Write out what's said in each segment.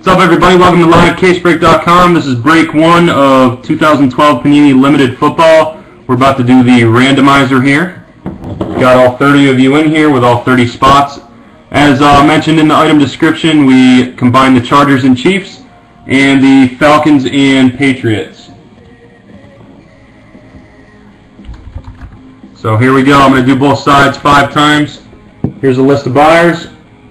What's up, everybody? Welcome to LiveCaseBreak.com. This is break one of 2012 Panini Limited Football. We're about to do the randomizer here. Got all 30 of you in here with all 30 spots. As mentioned in the item description, we combined the Chargers and Chiefs and the Falcons and Patriots. So here we go. I'm going to do both sides 5 times. Here's a list of buyers.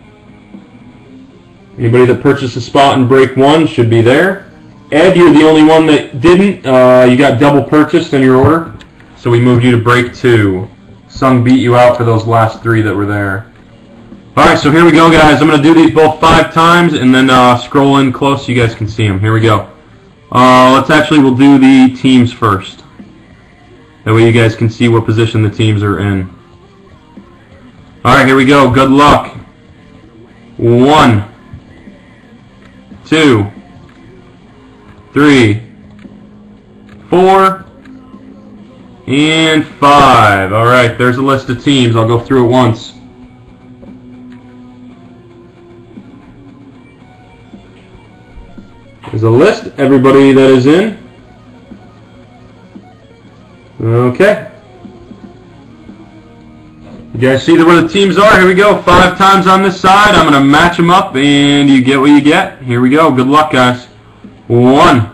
Anybody that purchased a spot in break one should be there. Ed, you're the only one that didn't. You got double purchased in your order, so we moved you to break 2. Sung beat you out for those last 3 that were there. Alright, so here we go, guys. I'm going to do these both 5 times and then scroll in close so you guys can see them. Here we go. We'll do the teams first. That way you guys can see what position the teams are in. Alright, here we go. Good luck. 1, 2, 3, 4, and 5. Alright, there's a list of teams. I'll go through it once. There's a list. Everybody that is in. Okay. You guys see where the teams are? Here we go. 5 times on this side. I'm going to match them up, and you get what you get. Here we go. Good luck, guys. 1,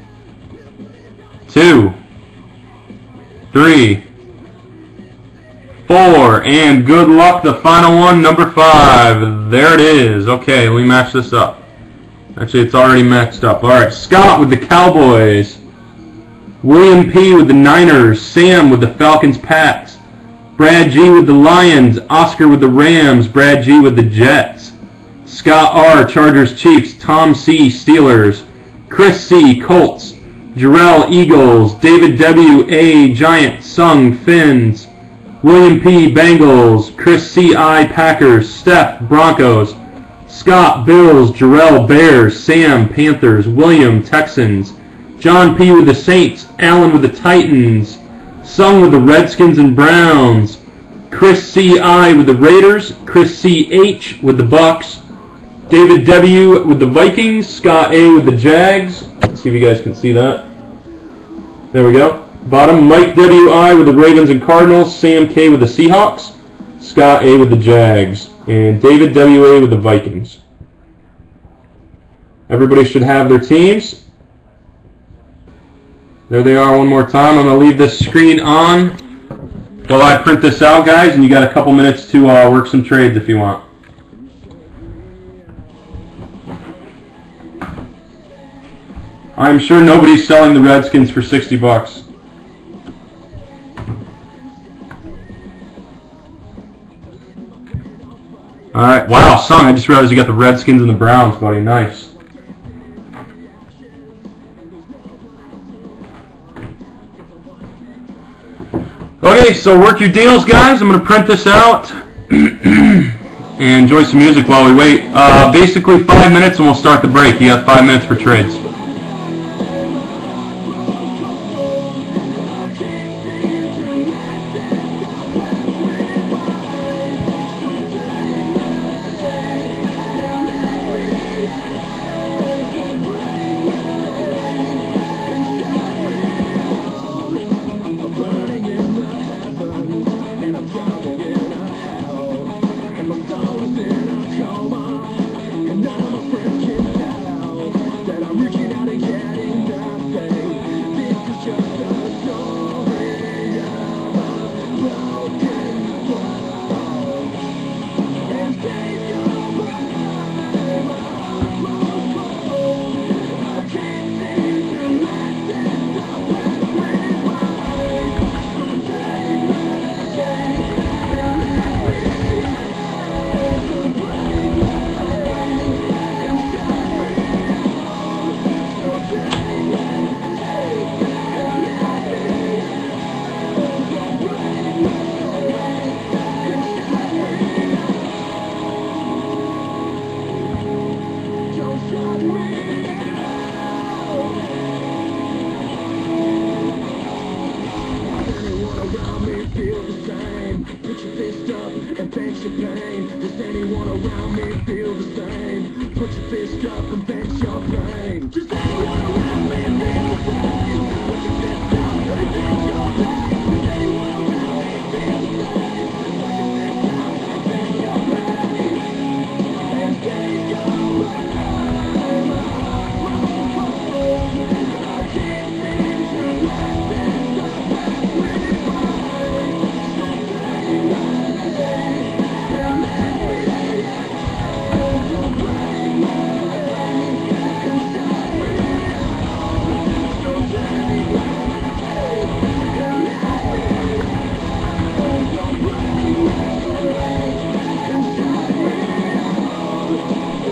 2, 3, 4, and good luck. The final one, number 5. There it is. Okay, let me match this up. Actually, it's already matched up. All right, Scott with the Cowboys. William P. with the Niners. Sam with the Falcons Pats. Brad G. with the Lions. Oscar with the Rams. Brad G. with the Jets. Scott R. Chargers Chiefs. Tom C. Steelers. Chris C. Colts. Jarrell Eagles. David W. A. Giants. Sung Finns. William P. Bengals. Chris C. I. Packers. Steph Broncos. Scott Bills. Jarrell Bears. Sam Panthers. William Texans. John P. with the Saints. Alan with the Titans. Sung with the Redskins and Browns. Chris C. I. with the Raiders. Chris C. H. with the Bucks. David W. with the Vikings. Scott A. with the Jags. Let's see if you guys can see that. There we go. Bottom, Mike W. I. with the Ravens and Cardinals. Sam K. with the Seahawks. Scott A. with the Jags. And David W. A. with the Vikings. Everybody should have their teams. There they are one more time. I'm going to leave this screen on while I print this out, guys, and you got a couple minutes to work some trades if you want. I'm sure nobody's selling the Redskins for $60. Alright, wow, Sung, I just realized you got the Redskins and the Browns, buddy. Nice. Okay, so work your deals, guys. I'm going to print this out and enjoy some music while we wait. Basically 5 minutes and we'll start the break. You got 5 minutes for trades. I'm reaching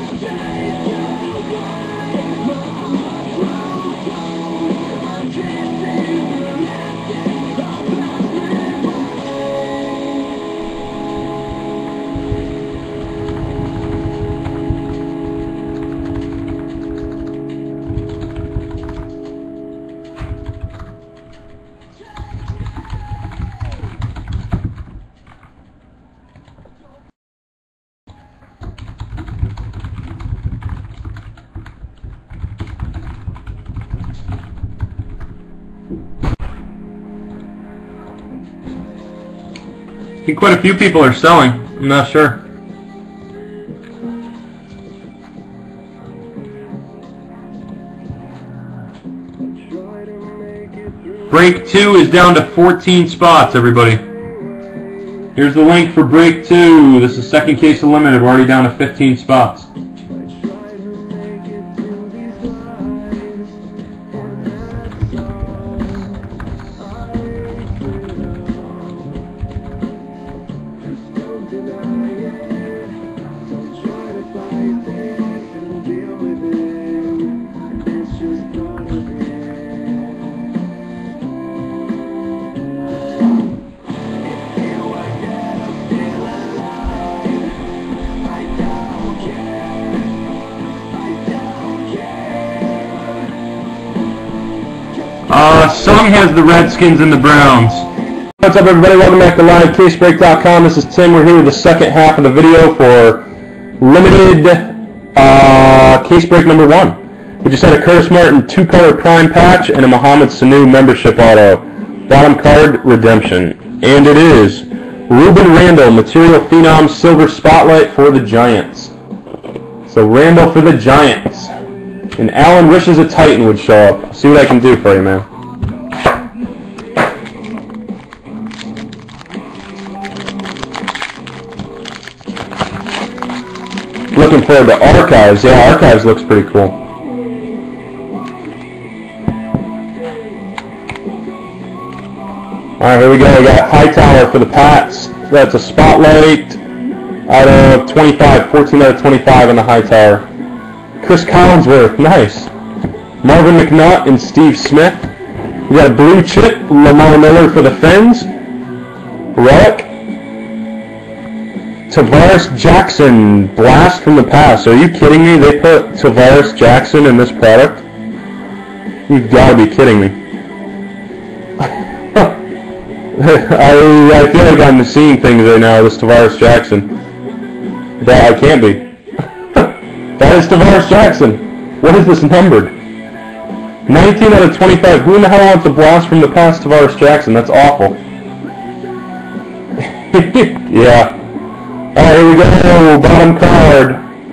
I think quite a few people are selling. I'm not sure. Break 2 is down to 14 spots, everybody. Here's the link for Break 2. This is second case of limited. We're already down to 15 spots. Sung has the Redskins and the Browns. What's up, everybody? Welcome back to LiveCaseBreak.com. This is Tim. We're here with the second half of the video for limited case break number 1. We just had a Curtis Martin 2-color prime patch and a Mohamed Sanu membership auto. Bottom card redemption. And it is Ruben Randall, Material Phenom Silver Spotlight for the Giants. So Randall for the Giants. And Alan wishes a Titan would show up. See what I can do for you, man. Looking forward to Archives. Yeah, Archives looks pretty cool. Alright, here we go. We got Hightower for the Pats. That's a Spotlight out of 25. 14 out of 25 on the Hightower. Chris Collinsworth. Nice. Marvin McNutt and Steve Smith. We got a blue chip. Lamar Miller for the Fins. Relic. Tavares Jackson, blast from the past. Are you kidding me? They put Tavares Jackson in this product? You've got to be kidding me. I feel like I'm seeing things right now, this Tavares Jackson. That I can't be. That is Tavares Jackson. What is this numbered? 19 out of 25. Who in the hell wants a blast from the past Tavares Jackson? That's awful. Yeah. Alright, here we go, bottom card.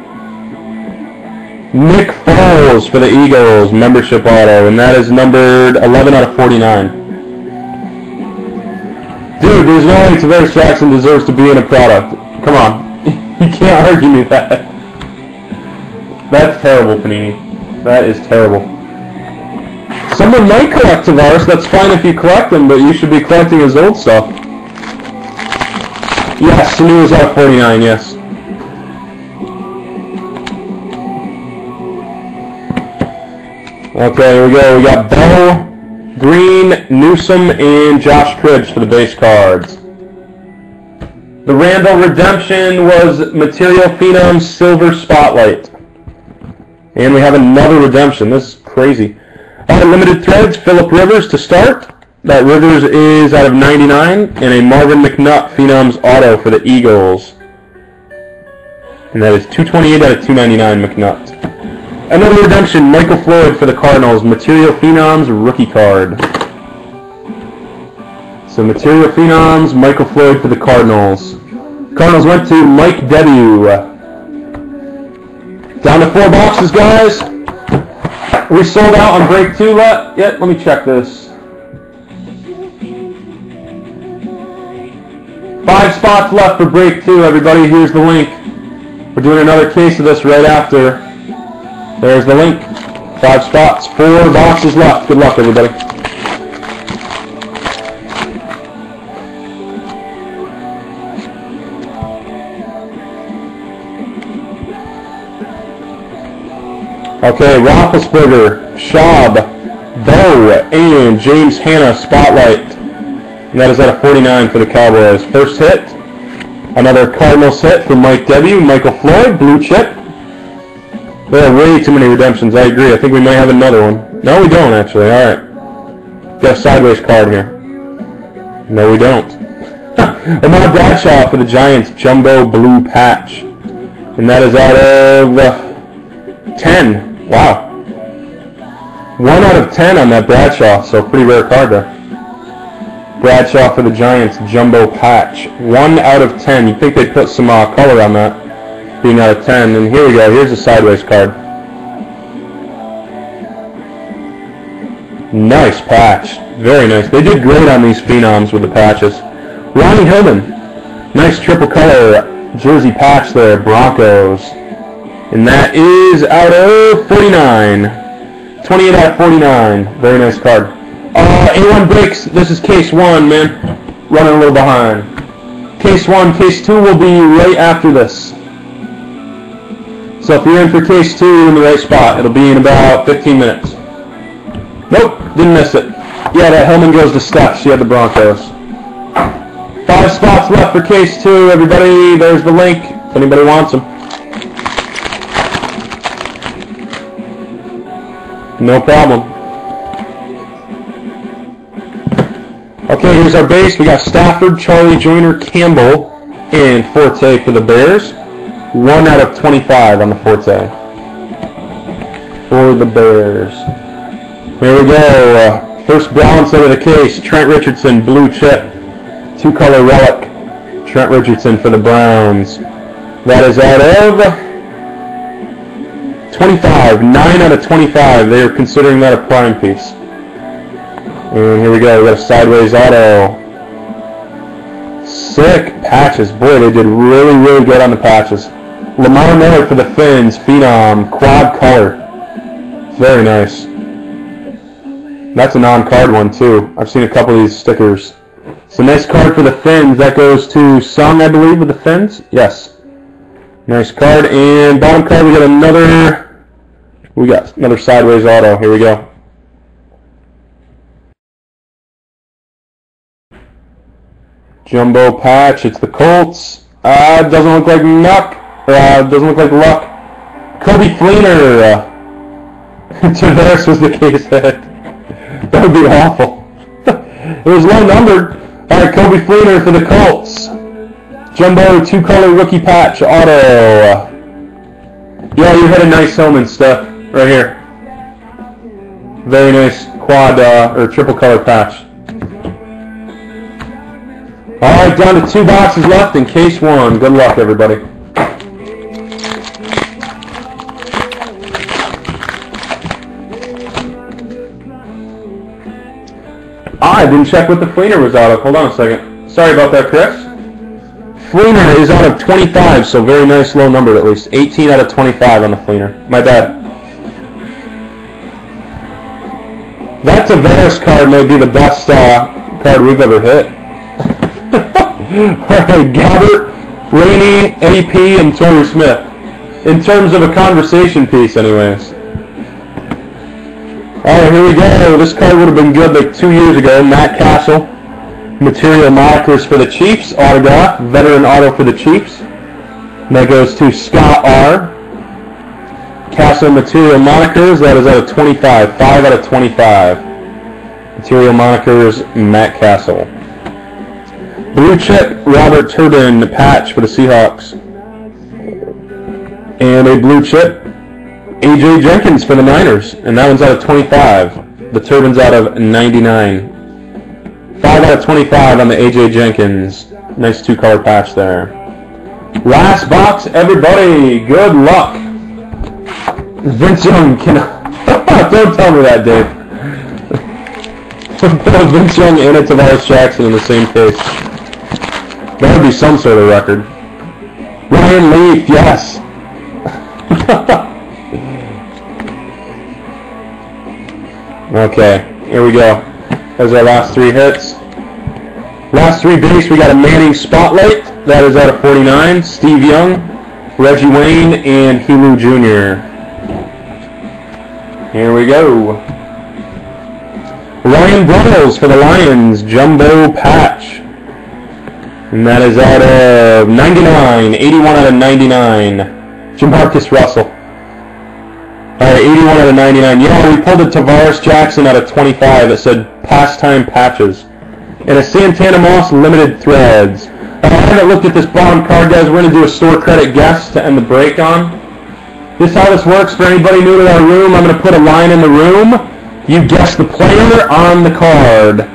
Nick Foles for the Eagles, membership auto, and that is numbered 11 out of 49. Dude, there's no way Tavares Jackson deserves to be in a product. Come on. You can't argue me that. That's terrible, Panini. That is terrible. Someone might collect Tavares, that's fine if you collect him, but you should be collecting his old stuff. Yes, Sanu is out of 49, yes. Okay, here we go. We got Bell, Green, Newsom, and Josh Cribbs for the base cards. The Randall redemption was Material Phenom Silver Spotlight. And we have another redemption. This is crazy. Limited threads, Phillip Rivers to start. That Rivers is out of 99, and a Marvin McNutt Phenoms auto for the Eagles. And that is 228 out of 299 McNutt. Another redemption, Michael Floyd for the Cardinals, Material Phenoms rookie card. So Material Phenoms, Michael Floyd for the Cardinals. Cardinals went to Mike W. Down to 4 boxes, guys. We sold out on break 2. Let me check this. 5 spots left for break 2, everybody. Here's the link. We're doing another case of this right after. There's the link. 5 spots. 4 boxes left. Good luck, everybody. Okay, Roethlisberger, Schaub, Bo, and James Hanna Spotlight. And that is out of 49 for the Cowboys. First hit. Another Cardinals hit from Mike W. Michael Floyd, blue chip. There are way too many redemptions, I agree. I think we might have another one. No, we don't, actually. Alright. Got a sideways card here. No, we don't. Ahmad Bradshaw for the Giants, jumbo blue patch. And that is out of 10. Wow. 1 out of 10 on that Bradshaw, so pretty rare card there. Bradshaw for the Giants, jumbo patch. 1 out of 10. You'd think they'd put some color on that, being out of 10. And here we go. Here's a sideways card. Nice patch. Very nice. They did great on these phenoms with the patches. Ronnie Hillman. Nice triple color jersey patch there. Broncos. And that is out of 49. 28 out of 49. Very nice card. A1 breaks. This is case 1, man. Running a little behind. Case 1. Case 2 will be right after this. So if you're in for case 2, you're in the right spot. It'll be in about 15 minutes. Nope, didn't miss it. Yeah, that Hillman goes to Steph. She had the Broncos. 5 spots left for case 2, everybody. There's the link if anybody wants them. No problem. Okay, here's our base. We got Stafford, Charlie Joyner, Campbell, and Forte for the Bears. 1 out of 25 on the Forte. For the Bears. Here we go. First balance out of the case. Trent Richardson, blue chip. 2-color relic. Trent Richardson for the Browns. That is out of 25. 9 out of 25. They are considering that a prime piece. And here we go. We got a sideways auto. Sick patches. Boy, they did really, really good on the patches. Lamar Miller for the Finns. Phenom. Quad color. Very nice. That's a non-card one, too. I've seen a couple of these stickers. So nice card for the Finns. That goes to Sung, I believe, with the Finns. Yes. Nice card. And bottom card, we got another sideways auto. Here we go. Jumbo patch. It's the Colts. It doesn't look like luck. Doesn't look like luck. Kobe Fleener. Tavares was the case hit. That would be awful. It was low numbered. Alright, Kobe Fleener for the Colts. Jumbo 2-color rookie patch auto. Yeah, you had a nice Hillman stuff right here. Very nice quad or triple color patch. Alright, down to 2 boxes left in case 1. Good luck, everybody. I didn't check what the Fleener was out of. Hold on a second. Sorry about that, Chris. Fleener is out of 25, so very nice low number at least. 18 out of 25 on the Fleener. My bad. That Tavares card may be the best card we've ever hit. Alright, Gabbert, Rainey, AP, and Torrey Smith. In terms of a conversation piece, anyways. Alright, here we go. This card would have been good like 2 years ago. Matt Castle. Material monikers for the Chiefs. Autograph. Veteran auto for the Chiefs. And that goes to Scott R. Castle material monikers. That is out of 25. 5 out of 25. Material monikers, Matt Castle. Blue chip, Robert Turbin patch for the Seahawks. And a blue chip, AJ Jenkins for the Niners, and that one's out of 25. The Turbin's out of 99. 5 out of 25 on the AJ Jenkins. Nice 2-color patch there. Last box, everybody. Good luck. Vince Young can. Don't tell me that, Dave. Vince Young and Tavares Jackson in the same case. That would be some sort of record. Ryan Leaf, yes. Okay, here we go. Those are our last 3 hits. Last 3 base, we got a Manning Spotlight. That is out of 49. Steve Young, Reggie Wayne, and Helu Jr. Here we go. Ryan Broyles for the Lions, jumbo patch. And that is out of 99, 81 out of 99. Jamarcus Russell. Alright, 81 out of 99. Yeah, we pulled a Tavares Jackson out of 25 that said pastime patches. And a Santana Moss limited threads. I haven't looked at this bottom card, guys. We're going to do a store credit guess to end the break on. This is how this works for anybody new to our room. I'm going to put a line in the room. You guess the player on the card.